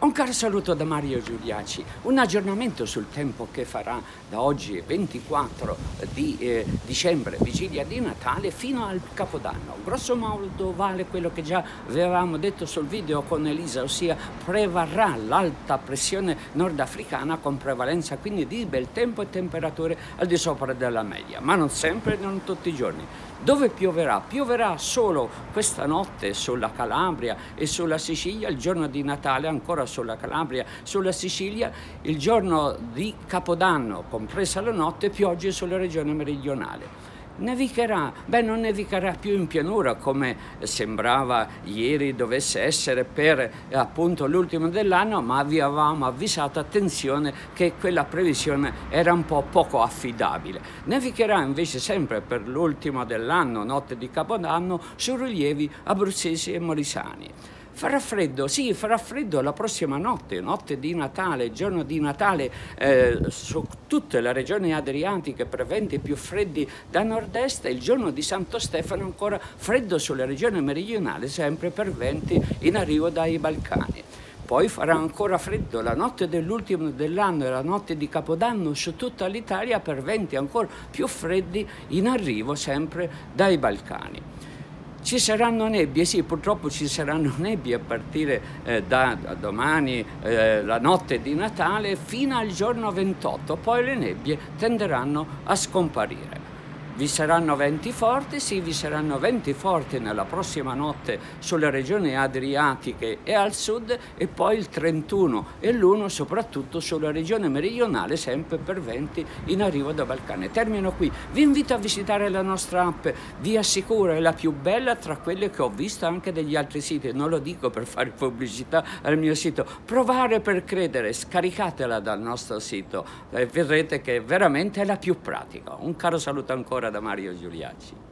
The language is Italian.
Un caro saluto da Mario Giuliacci, un aggiornamento sul tempo che farà da oggi 24 di dicembre, vigilia di Natale, fino al Capodanno. Grosso modo vale quello che già avevamo detto sul video con Elisa, ossia prevarrà l'alta pressione nordafricana con prevalenza quindi di bel tempo e temperature al di sopra della media, ma non sempre, non tutti i giorni. Dove pioverà? Pioverà solo questa notte sulla Calabria e sulla Sicilia, il giorno di Natale ancora sulla Calabria, sulla Sicilia, il giorno di Capodanno, compresa la notte, piogge sulla regione meridionale. Nevicherà? Beh, non nevicherà più in pianura come sembrava ieri dovesse essere per appunto l'ultimo dell'anno, ma vi avevamo avvisato, attenzione, che quella previsione era un po' poco affidabile. Nevicherà invece sempre per l'ultimo dell'anno, notte di Capodanno, su rilievi abruzzesi e molisani. Farà freddo, sì, farà freddo la prossima notte, notte di Natale, giorno di Natale, su tutte le regioni adriatiche per venti più freddi da nord-est, e il giorno di Santo Stefano ancora freddo sulle regioni meridionali, sempre per venti in arrivo dai Balcani. Poi farà ancora freddo la notte dell'ultimo dell'anno e la notte di Capodanno su tutta l'Italia per venti ancora più freddi in arrivo sempre dai Balcani. Ci saranno nebbie, sì, purtroppo ci saranno nebbie a partire da domani, la notte di Natale, fino al giorno 28, poi le nebbie tenderanno a scomparire. Vi saranno venti forti, sì, vi saranno venti forti nella prossima notte sulle regioni adriatiche e al sud, e poi il 31 e l'1 soprattutto sulla regione meridionale, sempre per venti in arrivo da Balcani. Termino qui, vi invito a visitare la nostra app, vi assicuro è la più bella tra quelle che ho visto anche degli altri siti, non lo dico per fare pubblicità al mio sito, provare per credere, scaricatela dal nostro sito e vedrete che veramente è la più pratica. Un caro saluto ancora da Mario Giuliacci.